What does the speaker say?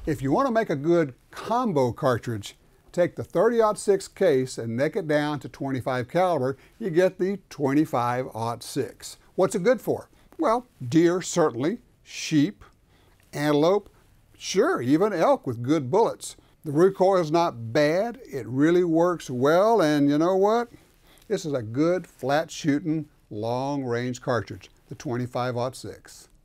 If you want to make a good combo cartridge, take the 30-06 case and neck it down to 25 caliber, you get the 25-06. What's it good for? Well, deer certainly, sheep, antelope, sure, even elk with good bullets. The recoil is not bad, it really works well, and you know what? This is a good flat shooting long range cartridge, the 25-06.